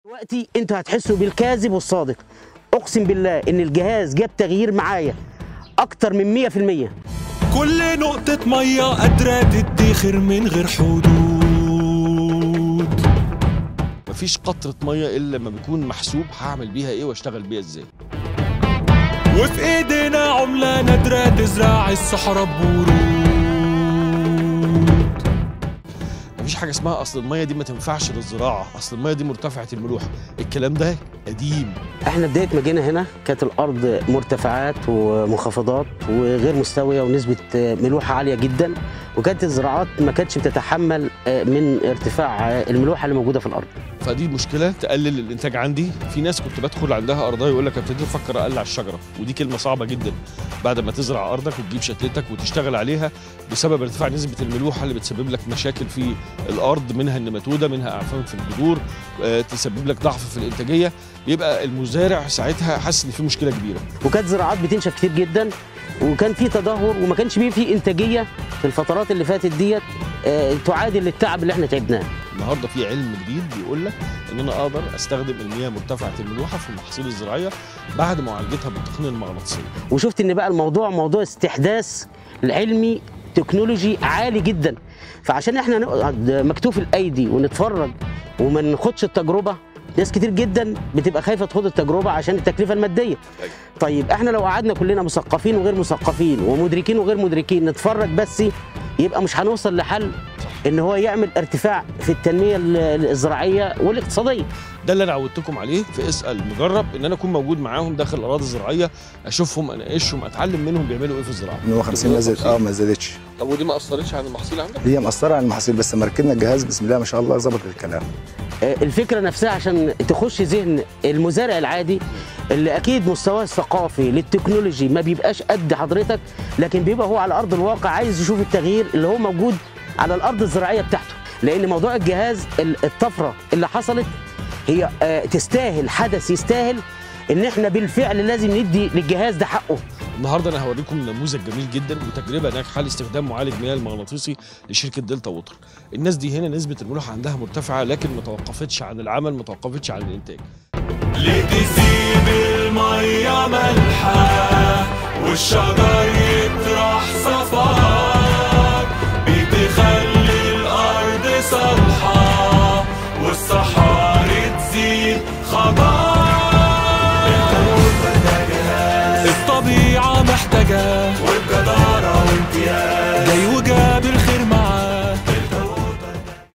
دلوقتي انتوا هتحسوا بالكاذب والصادق. اقسم بالله ان الجهاز جاب تغيير معايا اكتر من 100%. كل نقطة مية قادرة تدخر من غير حدود. مفيش قطرة مية الا لما بيكون محسوب هعمل بيها ايه واشتغل بيها ازاي. وفي ايدينا عملة نادرة تزرع الصحراء بورود. مفيش حاجة اسمها اصل المية دي ما تنفعش للزراعة، اصل المية دي مرتفعة الملوحة، الكلام ده قديم. احنا بداية ما جينا هنا كانت الارض مرتفعات ومنخفضات وغير مستوية ونسبة ملوحة عالية جدا، وكانت الزراعات ما كانتش بتتحمل من ارتفاع الملوحة اللي موجودة في الارض. فدي مشكلة تقلل الانتاج عندي. في ناس كنت بدخل عندها ارضها يقول لك ابتدي افكر اقلع الشجرة، ودي كلمة صعبة جدا بعد ما تزرع ارضك وتجيب شتلتك وتشتغل عليها بسبب ارتفاع نسبة الملوحة اللي بتسبب لك مشاكل في الارض، منها النماتوده، منها اعفان في الجذور، تسبب لك ضعف في الانتاجيه. بيبقى المزارع ساعتها حاسس ان في مشكله كبيره. وكانت زراعات بتنشف كتير جدا، وكان في تدهور، وما كانش في انتاجيه في الفترات اللي فاتت ديت تعادل التعب اللي احنا تعبناه. النهارده في علم جديد بيقول لك ان انا اقدر استخدم المياه مرتفعه الملوحه في المحاصيل الزراعيه بعد معالجتها بالتقنيه المغناطيسيه. وشفت ان بقى الموضوع موضوع استحداث العلمي تكنولوجي عالي جدا، فعشان احنا نقعد مكتوف الايدي ونتفرج وما ناخدش التجربه، ناس كتير جدا بتبقى خايفه تاخد التجربه عشان التكلفه الماديه. طيب احنا لو قعدنا كلنا مثقفين وغير مثقفين ومدركين وغير مدركين نتفرج بس، يبقى مش هنوصل لحل ان هو يعمل ارتفاع في التنميه الزراعيه والاقتصاديه. ده اللي انا عودتكم عليه في اسال مجرب، ان انا اكون موجود معاهم داخل الاراضي الزراعيه، اشوفهم، اناقشهم، اتعلم منهم بيعملوا ايه في الزراعه. 150 نزلت ما زادتش. طب ودي ما اثرتش على المحاصيل عندك؟ هي مأثره على المحاصيل، بس لما ركبنا الجهاز بسم الله ما شاء الله ظبط الكلام. الفكره نفسها عشان تخش ذهن المزارع العادي اللي اكيد مستواه الثقافي للتكنولوجي ما بيبقاش قد حضرتك، لكن بيبقى هو على ارض الواقع عايز يشوف التغيير اللي هو موجود على الارض الزراعيه بتاعته. لان موضوع الجهاز الطفره اللي حصلت هي تستاهل، حدث يستاهل ان احنا بالفعل لازم ندي للجهاز ده حقه. النهارده انا هوريكم نموذج جميل جدا وتجربه ناجحه لاستخدام معالج مياه المغناطيسي لشركه دلتا ووتر. الناس دي هنا نسبه الملوحه عندها مرتفعه، لكن ما توقفتش عن العمل، ما توقفتش عن الانتاج. لتسيب المية ملحة والشجر يطرح صفار، بتخلي الارض صالحة والصحاري تزيد خضار. الطبيعة محتاجة وبجدارة وامتياز